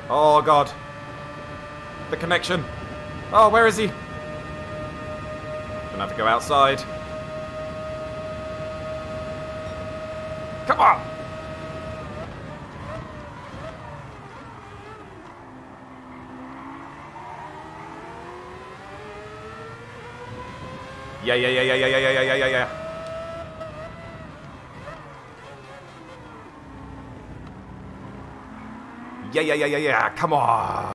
Oh, God. The connection. Oh, where is he? Gonna have to go outside. Come on! Yeah. Yeah. Come on.